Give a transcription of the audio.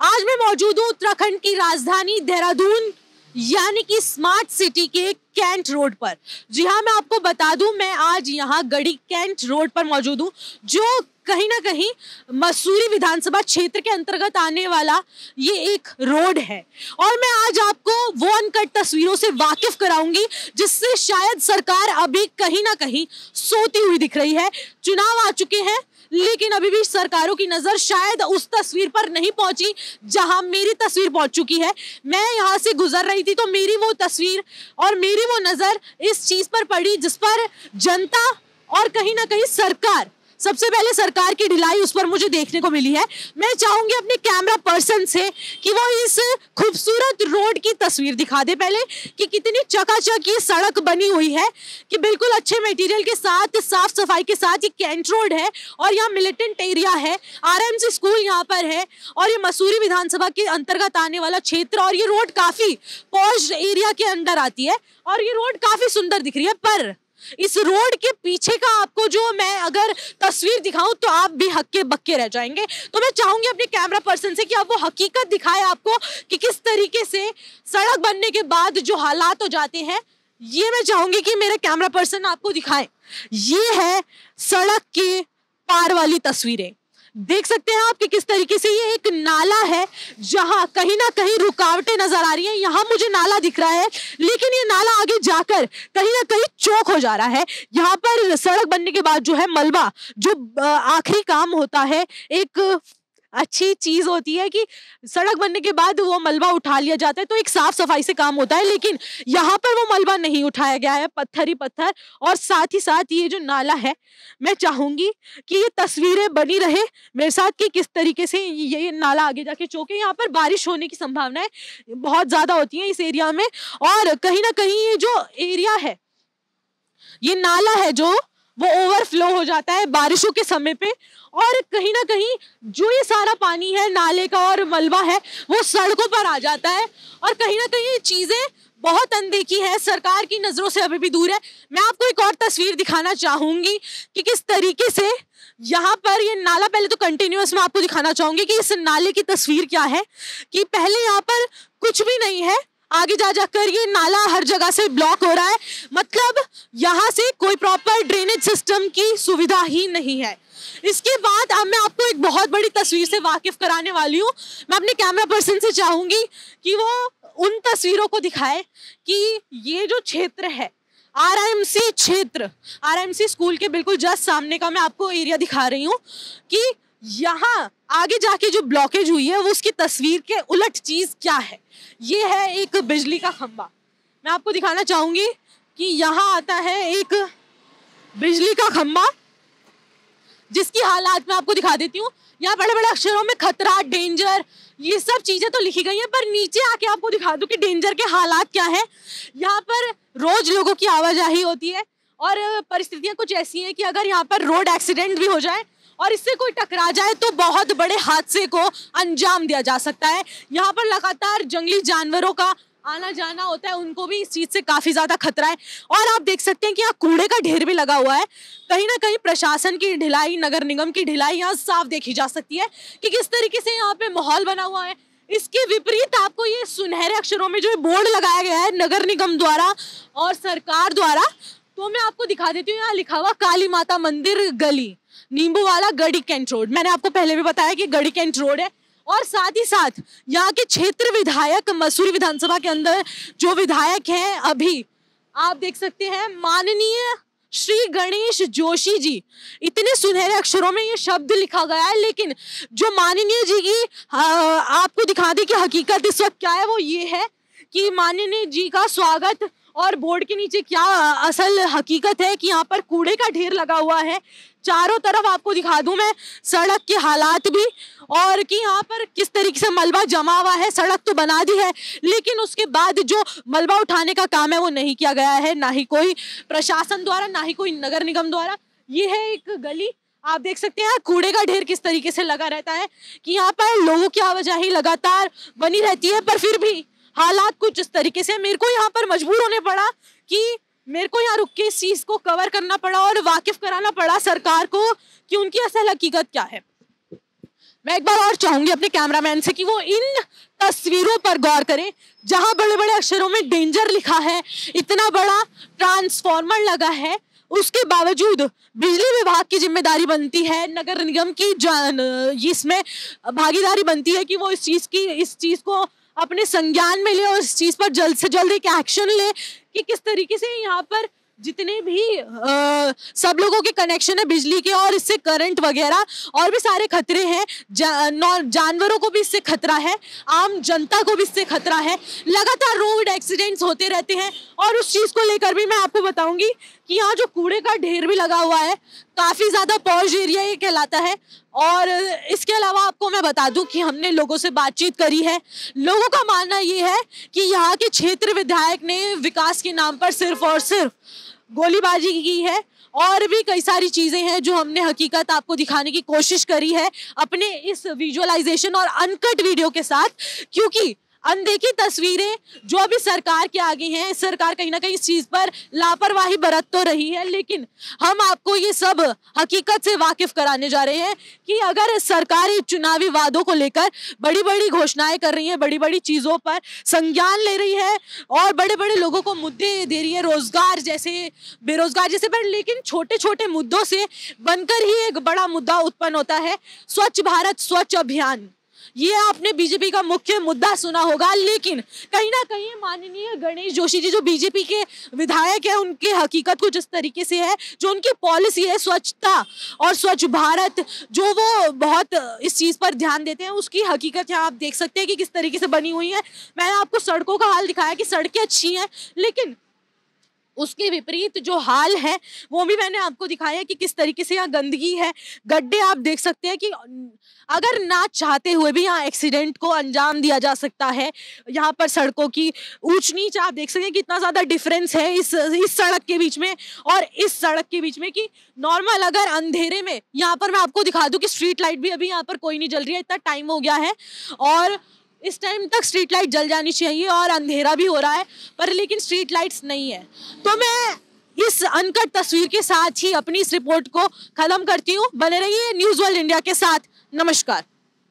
आज मैं मौजूद हूँ उत्तराखंड की राजधानी देहरादून यानी कि स्मार्ट सिटी के कैंट रोड पर। जी हाँ, मैं आपको बता दूं, मैं आज यहाँ गढ़ी कैंट रोड पर मौजूद हूँ, जो कहीं ना कहीं मसूरी विधानसभा क्षेत्र के अंतर्गत आने वाला ये एक रोड है। और मैं आज आपको वो अनकट तस्वीरों से वाकिफ कराऊंगी जिससे शायद सरकार अभी कहीं ना कहीं सोती हुई दिख रही है। चुनाव आ चुके हैं लेकिन अभी भी सरकारों की नजर शायद उस तस्वीर पर नहीं पहुंची जहां मेरी तस्वीर पहुंच चुकी है। मैं यहां से गुजर रही थी तो मेरी वो तस्वीर और मेरी वो नजर इस चीज पर पड़ी जिस पर जनता और कहीं ना कहीं सरकार, सबसे पहले सरकार की ढिलाई उस पर मुझे देखने को मिली है। मैं चाहूंगी अपने कैमरा पर्सन से कि वो इस खूबसूरत रोड की तस्वीर दिखा दे पहले कि कितनी चकाचक ये सड़क बनी हुई है, कि बिल्कुल अच्छे मटेरियल के साथ, साफ सफाई के साथ। ये कैंट रोड है और यहाँ मिलिटेंट एरिया है, आरएमसी स्कूल यहाँ पर है और ये मसूरी विधानसभा के अंतर्गत आने वाला क्षेत्र। और ये रोड काफी पॉश एरिया के अंदर आती है और ये रोड काफी सुंदर दिख रही है। पर इस रोड के पीछे का आपको जो मैं अगर तस्वीर दिखाऊं तो आप भी हक्के बक्के रह जाएंगे। तो मैं चाहूंगी अपने कैमरा पर्सन से कि आप वो हकीकत दिखाए आपको कि किस तरीके से सड़क बनने के बाद जो हालात हो जाते हैं, ये मैं चाहूंगी कि मेरे कैमरा पर्सन आपको दिखाएं। ये है सड़क के पार वाली तस्वीरें। देख सकते हैं आप कि किस तरीके से ये एक नाला है जहां कहीं ना कहीं रुकावटें नजर आ रही हैं। यहाँ मुझे नाला दिख रहा है लेकिन ये नाला आगे जाकर कहीं ना कहीं चौक हो जा रहा है। यहाँ पर सड़क बनने के बाद जो है मलबा, जो आखिरी काम होता है, एक अच्छी चीज होती है कि सड़क बनने के बाद वो मलबा उठा लिया जाता है तो एक साफ सफाई से काम होता है। लेकिन यहाँ पर वो मलबा नहीं उठाया गया है, पत्थर ही पत्थर। और साथ ही साथ ये जो नाला है, मैं चाहूंगी कि ये तस्वीरें बनी रहे मेरे साथ कि किस तरीके से ये नाला आगे जाके चौके। यहाँ पर बारिश होने की संभावनाएं बहुत ज्यादा होती है इस एरिया में। और कहीं ना कहीं ये जो एरिया है, ये नाला है जो वो ओवरफ्लो हो जाता है बारिशों के समय पे। और कहीं ना कहीं जो ये सारा पानी है नाले का और मलबा है वो सड़कों पर आ जाता है। और कहीं ना कहीं ये चीजें बहुत अनदेखी है, सरकार की नजरों से अभी भी दूर है। मैं आपको एक और तस्वीर दिखाना चाहूंगी कि किस तरीके से यहाँ पर ये नाला, पहले तो कंटिन्यूअस मैं आपको दिखाना चाहूंगी कि इस नाले की तस्वीर क्या है, कि पहले यहाँ पर कुछ भी नहीं है, आगे जा जाकर ये नाला हर जगह से ब्लॉक हो रहा है। मतलब यहाँ से कोई प्रॉपर ड्रेनेज सिस्टम की सुविधा ही नहीं है। इसके बाद अब मैं आपको एक बहुत बड़ी तस्वीर से वाकिफ कराने वाली हूँ। मैं अपने कैमरा पर्सन से चाहूंगी कि वो उन तस्वीरों को दिखाए कि ये जो क्षेत्र है, आरएमसी क्षेत्र, आरएमसी स्कूल के बिल्कुल जस्ट सामने का मैं आपको एरिया दिखा रही हूँ, कि यहाँ आगे जाके जो ब्लॉकेज हुई है वो उसकी तस्वीर के उलट चीज क्या है। ये है एक बिजली का खंबा। मैं आपको दिखाना चाहूंगी कि यहाँ आता है एक बिजली का खंबा जिसकी हालात मैं आपको दिखा देती हूँ। यहाँ बड़े बड़े अक्षरों में खतरा, डेंजर, ये सब चीजें तो लिखी गई हैं, पर नीचे आके आपको दिखा दूं कि डेंजर के हालात क्या है। यहाँ पर रोज लोगों की आवाजाही होती है और परिस्थितियां कुछ ऐसी हैं कि अगर यहाँ पर रोड एक्सीडेंट भी हो जाए और इससे कोई टकरा जाए तो बहुत बड़े हादसे को अंजाम दिया जा सकता है। यहाँ पर लगातार जंगली जानवरों का आना जाना होता है, उनको भी इस चीज से काफी ज्यादा खतरा है। और आप देख सकते हैं कि यहाँ कूड़े का ढेर भी लगा हुआ है। कहीं ना कहीं प्रशासन की ढिलाई, नगर निगम की ढिलाई यहाँ साफ देखी जा सकती है कि किस तरीके से यहाँ पे माहौल बना हुआ है। इसके विपरीत आपको ये सुनहरे अक्षरों में जो बोर्ड लगाया गया है नगर निगम द्वारा और सरकार द्वारा, तो मैं आपको दिखा देती हूँ। यहाँ लिखा हुआ काली माता मंदिर गली, नींबूवाला, गढ़ी कैंट रोड। मैंने आपको पहले भी बताया कि गढ़ी कैंट रोड है। और साथ ही साथ यहाँ के क्षेत्र विधायक, मसूरी विधानसभा के अंदर जो विधायक हैं अभी, आप देख सकते हैं, माननीय श्री गणेश जोशी जी। इतने सुनहरे अक्षरों में ये शब्द लिखा गया है, लेकिन जो माननीय जी की आपको दिखा दी कि हकीकत इस वक्त क्या है, वो ये है कि माननीय जी का स्वागत और बोर्ड के नीचे क्या असल हकीकत है कि यहाँ पर कूड़े का ढेर लगा हुआ है। चारों तरफ आपको दिखा दूं मैं सड़क के हालात भी, और कि यहाँ पर किस तरीके से मलबा जमा हुआ है। सड़क तो बना दी है लेकिन उसके बाद जो मलबा उठाने का काम है वो नहीं किया गया है, ना ही कोई प्रशासन द्वारा, ना ही कोई नगर निगम द्वारा। ये है एक गली, आप देख सकते हैं कूड़े का ढेर किस तरीके से लगा रहता है कि यहाँ पर लोगों की आवाजाही लगातार बनी रहती है, पर फिर भी हालात कुछ इस तरीके से। मेरे को यहाँ पर मजबूर होने पड़ा कि मेरे को यहाँ रुक के इस चीज को कवर करना पड़ा और वाकिफ कराना पड़ा सरकार को कि उनकी असल हकीकत क्या है। मैं एक बार और चाहूंगी अपने कैमरामैन से कि वो इन तस्वीरों पर गौर करें जहां बड़े बड़े अक्षरों में डेंजर लिखा है, इतना बड़ा ट्रांसफॉर्मर लगा है, उसके बावजूद बिजली विभाग की जिम्मेदारी बनती है, नगर निगम की इसमें भागीदारी बनती है कि वो इस चीज को अपने संज्ञान में ले और इस चीज पर जल्द से जल्द एक एक्शन ले कि किस तरीके से यहाँ पर जितने भी सब लोगों के कनेक्शन है बिजली के और इससे करंट वगैरह और भी सारे खतरे हैं, जानवरों को भी इससे खतरा है, आम जनता को भी इससे खतरा है। लगातार रोड एक्सीडेंट्स होते रहते हैं और उस चीज़ को लेकर भी मैं आपको बताऊंगी कि यहाँ जो कूड़े का ढेर भी लगा हुआ है, काफ़ी ज़्यादा पॉश एरिया ये कहलाता है। और इसके अलावा आपको मैं बता दूं कि हमने लोगों से बातचीत करी है, लोगों का मानना ये है कि यहाँ के क्षेत्र विधायक ने विकास के नाम पर सिर्फ और सिर्फ गोलीबाजी की है और भी कई सारी चीजें हैं जो हमने हकीकत आपको दिखाने की कोशिश करी है अपने इस विजुअलाइजेशन और अनकट वीडियो के साथ, क्योंकि अनदेखी तस्वीरें जो अभी सरकार के आगे हैं, सरकार कहीं ना कहीं इस चीज पर लापरवाही बरत तो रही है, लेकिन हम आपको ये सब हकीकत से वाकिफ कराने जा रहे हैं कि अगर सरकार चुनावी वादों को लेकर बड़ी बड़ी घोषणाएं कर रही है, बड़ी बड़ी चीजों पर संज्ञान ले रही है और बड़े बड़े लोगों को मुद्दे दे रही है, रोजगार जैसे, बेरोजगार जैसे, पर लेकिन छोटे छोटे मुद्दों से बनकर ही एक बड़ा मुद्दा उत्पन्न होता है स्वच्छ भारत स्वच्छ अभियान। ये आपने बीजेपी का मुख्य मुद्दा सुना होगा, लेकिन कहीं ना कहीं माननीय गणेश जोशी जी जो बीजेपी के विधायक है, उनके हकीकत को जिस तरीके से है, जो उनकी पॉलिसी है स्वच्छता और स्वच्छ भारत, जो वो बहुत इस चीज पर ध्यान देते हैं, उसकी हकीकत यहाँ आप देख सकते हैं कि किस तरीके से बनी हुई है। मैंने आपको सड़कों का हाल दिखाया कि सड़कें अच्छी हैं, लेकिन उसके विपरीत जो हाल है वो भी मैंने आपको दिखाया है कि किस तरीके से यहाँ गंदगी है, गड्ढे आप देख सकते हैं कि अगर ना चाहते हुए भी यहाँ एक्सीडेंट को अंजाम दिया जा सकता है। यहाँ पर सड़कों की ऊंच नीच आप देख सकते हैं कितना ज़्यादा डिफरेंस है इस सड़क के बीच में और इस सड़क के बीच में, कि नॉर्मल अगर अंधेरे में यहाँ पर मैं आपको दिखा दूँ कि स्ट्रीट लाइट भी अभी यहाँ पर कोई नहीं जल रही है, इतना टाइम हो गया है और इस टाइम तक स्ट्रीट लाइट जल जानी चाहिए और अंधेरा भी हो रहा है, पर लेकिन स्ट्रीट लाइट्स नहीं है। तो मैं इस अनकट तस्वीर के साथ ही अपनी इस रिपोर्ट को खत्म करती हूँ। बने रहिए न्यूज़ वर्ल्ड इंडिया के साथ। नमस्कार।